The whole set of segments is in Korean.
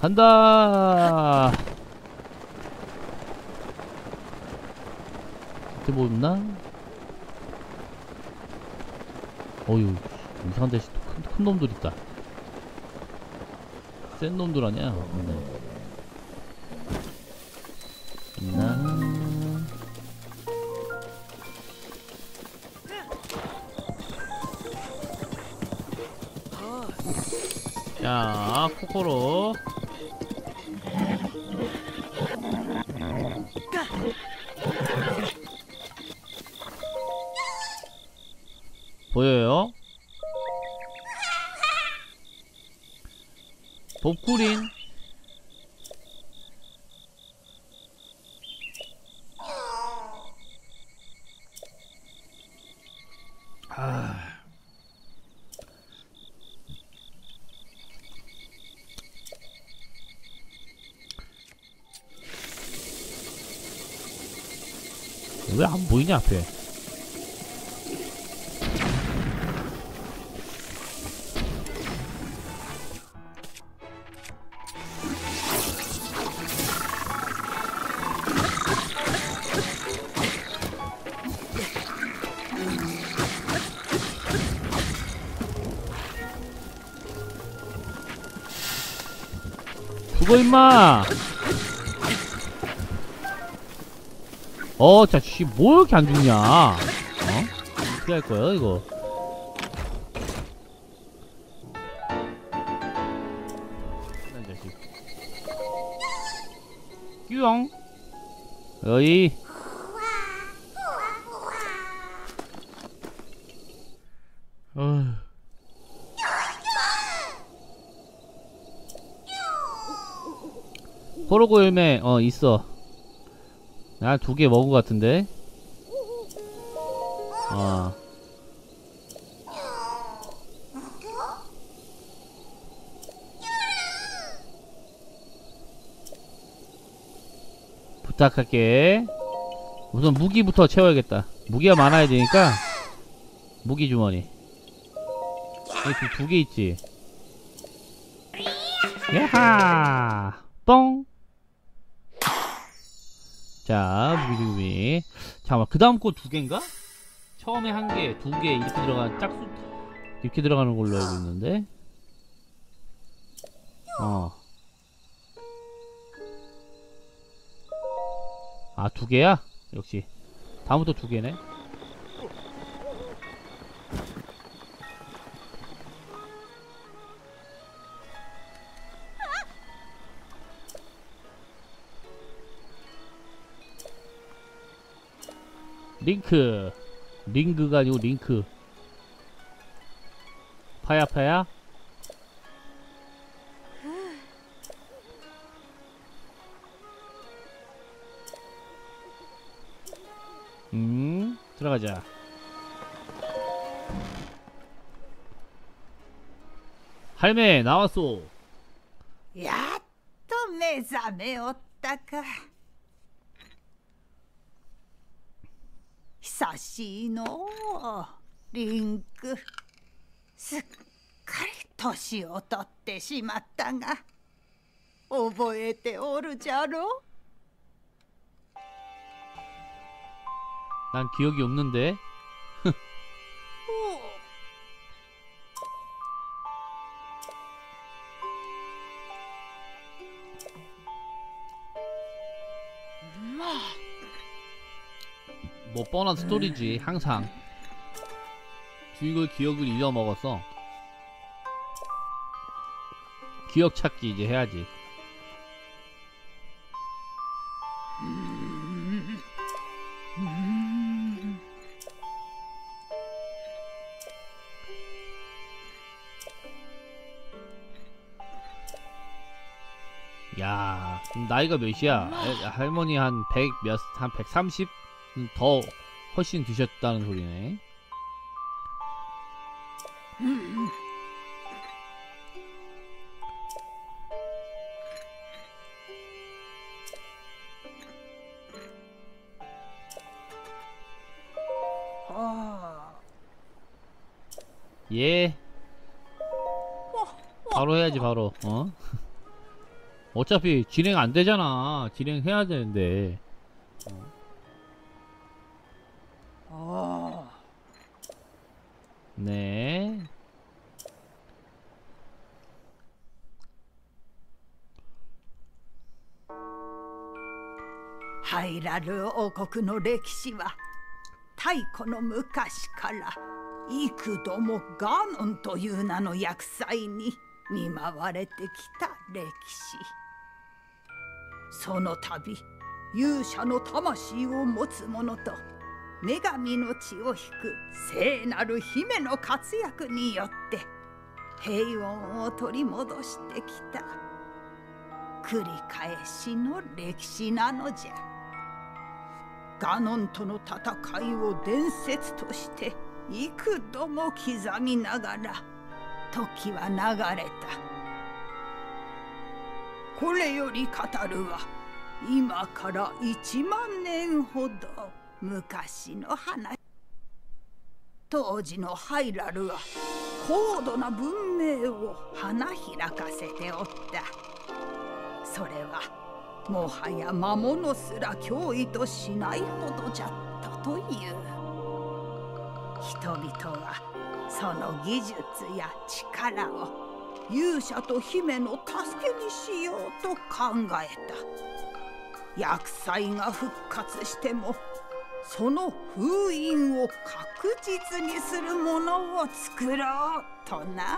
간다. 밑에 뭐 있나? 어휴, 이상한 데서 큰 놈들 있다. 센 놈들 아니야? 네. 있나? 자, 코코로. 보여요? 봅쿠린. 왜 안 보이냐 앞에? 죽어 임마! 자, 씨, 뭐 이렇게 안 죽냐? 어떻게 할 거야, 이거? 이 자식. 뀨영. 어이. 호로고 열매, 있어. 나 2개 먹은 것 같은데? 부탁할게. 우선 무기부터 채워야겠다. 무기가 많아야 되니까 무기 주머니. 여기 2개 있지? 야하! 뻥! 자, 무기 주머니. 잠깐만, 그 다음 거 2개인가? 처음에 1개, 2개 이렇게 들어간 짝수 이렇게 들어가는 걸로 알고 있는데. 아, 2개야? 역시 다음부터 2개네. 링크. 링그가 아니고 링크. 파야파야? 들어가자. 할매 나왔소. やっと目覚めおったか。久しいのう、リンク。すっかり年を取ってしまったが、覚えておるじゃろ。 난 기억이 없는데. 뭐 뻔한 스토리지. 항상 주인공의 기억을 잊어먹었어. 기억 찾기 이제 해야지. 야, 나이가 몇이야? 할머니 한 100 몇, 한 130? 더 훨씬 드셨다는 소리네. 예. 바로 해야지, 바로. 어차피 진행 안 되잖아. 진행해야 되는데. 네. ハイラル王国の歴史は太古の昔から幾度もガノンという名の厄災に見舞われてきた歴史。その度勇者の魂を持つ者と女神の血を引く聖なる姫の活躍によって平穏を取り戻してきた繰り返しの歴史なのじゃ。ガノンとの戦いを伝説として幾度も刻みながら時は流れた。これより語るは今から1万年ほど昔の話。当時のハイラルは高度な文明を花開かせておった。それはもはや魔物すら脅威としないほどじゃったという。人々はその技術や力を勇者と姫の助けにしようと考えた。厄災が復活してもその封印を確実にするものを作ろうとな。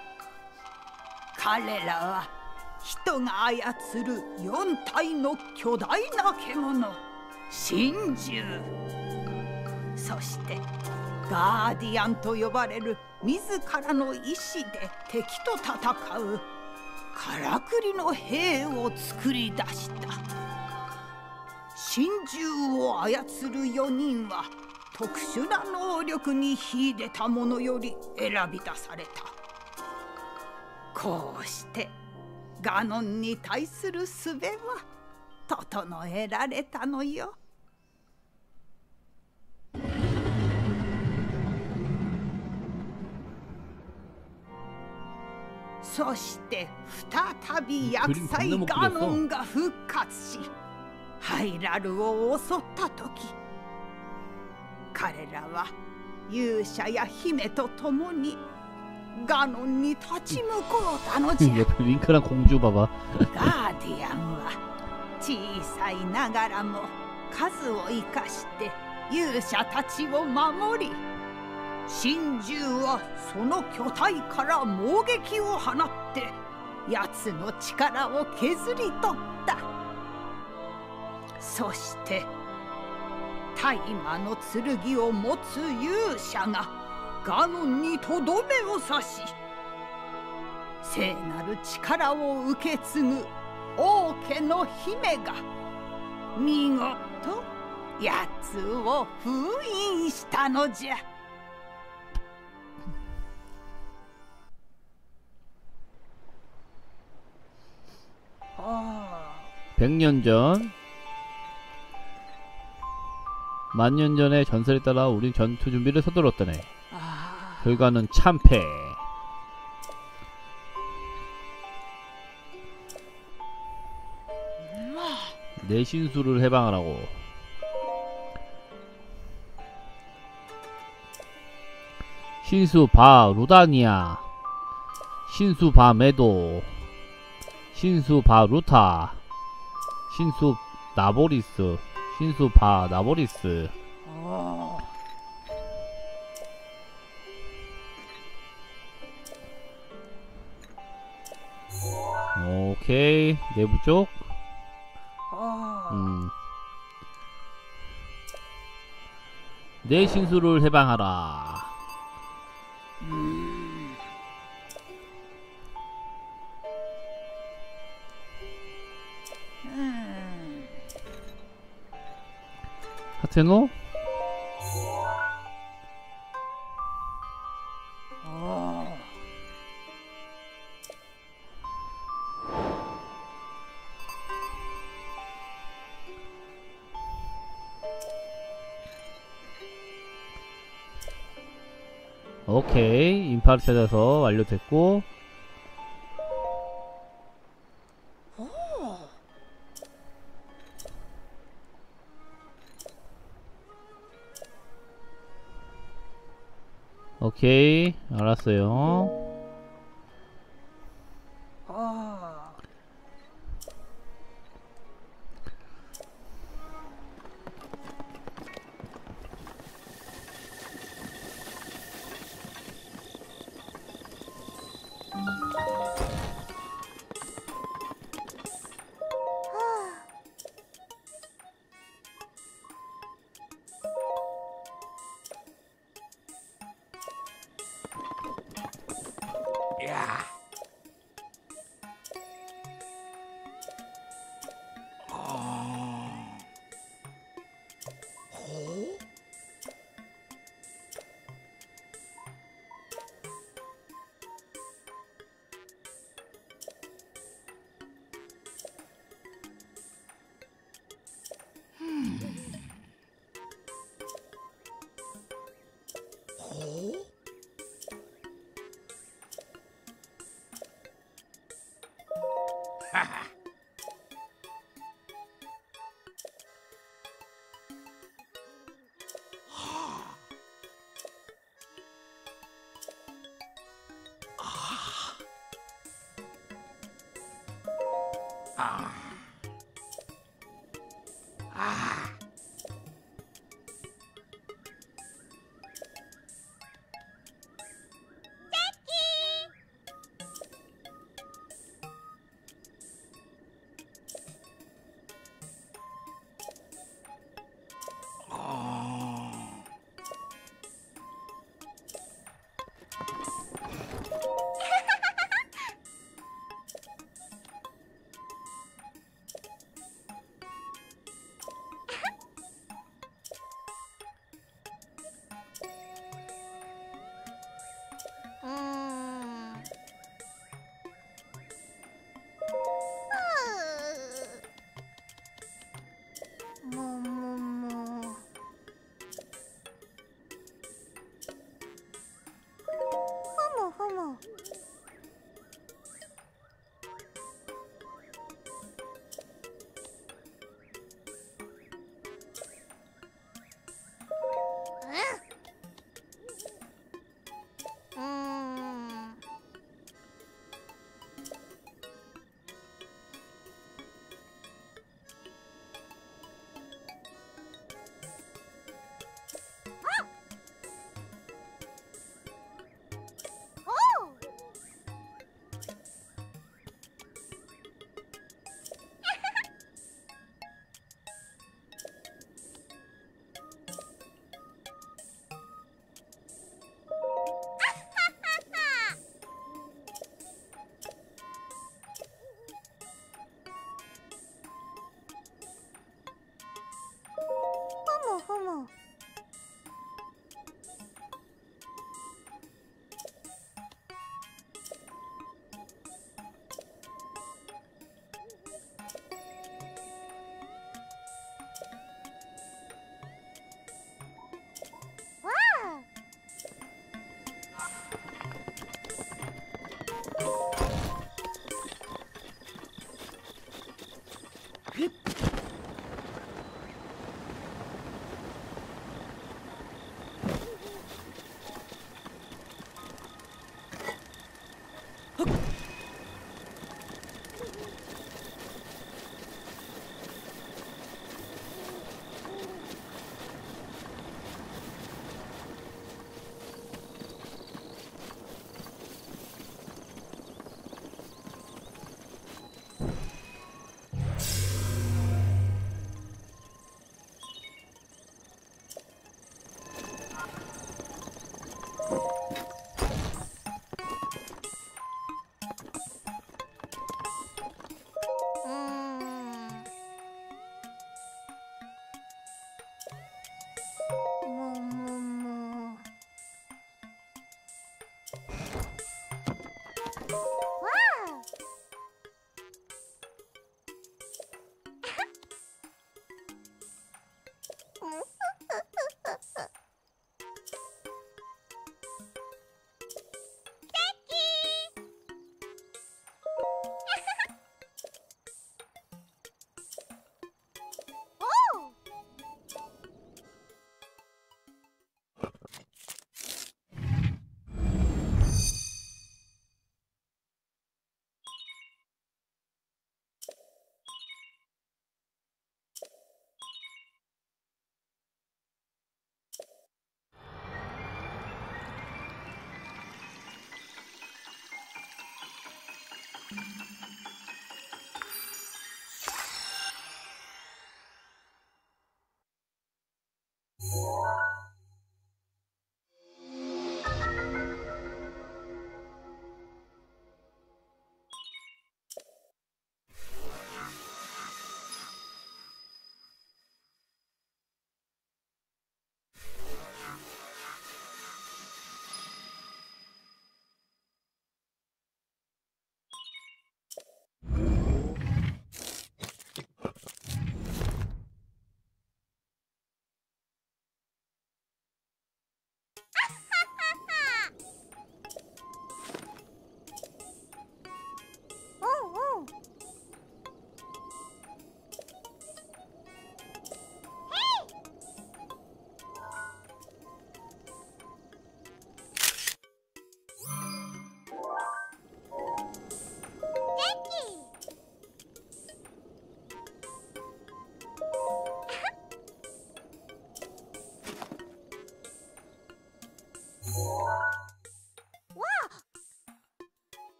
彼らは人が操る4体の巨大な獣神獣、そしてガーディアンと呼ばれる自らの意志で敵と戦うからくりの兵を作り出した。神獣を操る4人は特殊な能力に秀でた者より選び出された。こうしてガノンに対する術は整えられたのよ。そして再び厄災ガノンが復活しハイラルを襲った時、彼らは勇者や姫と共にガノンに立ち向こうたのじゃ。 링크랑 공주 봐봐. ガーディアンは小さいながらも数を生かして勇者たちを守り、神獣はその巨体から猛撃を放って奴の力を削り取った。そして大魔の剣を持つ勇者がガノンにとどめを刺し、聖なる力を受け継ぐ王家の姫が見事奴を封印したのじゃ。 백년 전, 만년 전의 전설에 따라 우린 전투 준비를 서둘렀더네. 결과는 참패. 내 신수를 해방하라고. 신수 바 루다니아, 신수 바 메도, 신수 바 루타, 신수 나보리스, 신수 바 나보리스. 오케이, 내부 쪽. 내 신수를 해방하라. 하테노? 오케이, 인파를 찾아서 완료됐고. 오케이, 알았어요.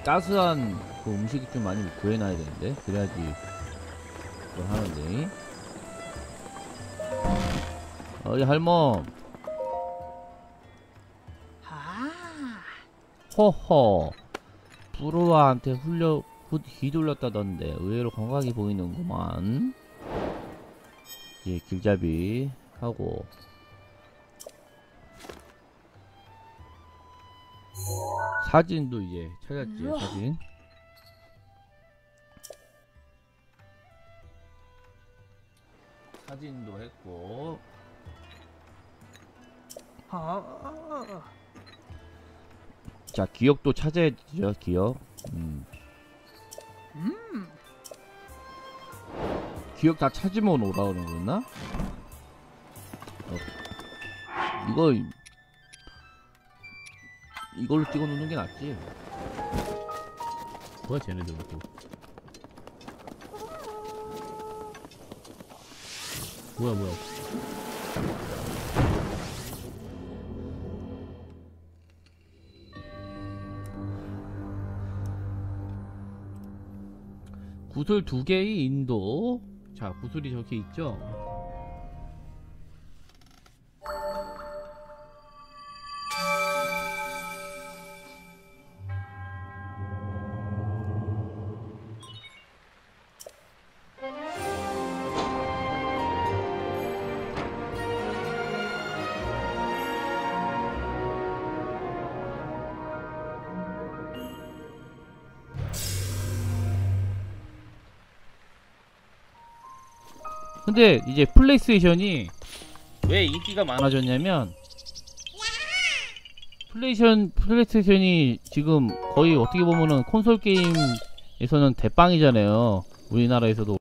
따스한 그 음식이 좀 많이 구해놔야 되는데 그래야지 그걸 하는데. 어이 할멈. 아, 허허. 부르와한테 휘둘렸다던데 의외로 건강하게 보이는구만. 이제 길잡이 하고. 사진도 이제 찾았지. 사진. 사진도 했고. 자, 기억도 찾아야죠. 기억. 기억 다 찾으면 오라오는 거나? 이걸로 찍어 놓는 게 낫지. 뭐야 쟤네들 또. 뭐야. 구슬 2개의 인도. 자, 구슬이 저기 있죠? 근데 이제 플레이스테이션이 왜 인기가 많아졌냐면 플레이스테이션이 지금 거의 어떻게 보면은 콘솔 게임에서는 대빵이잖아요. 우리나라에서도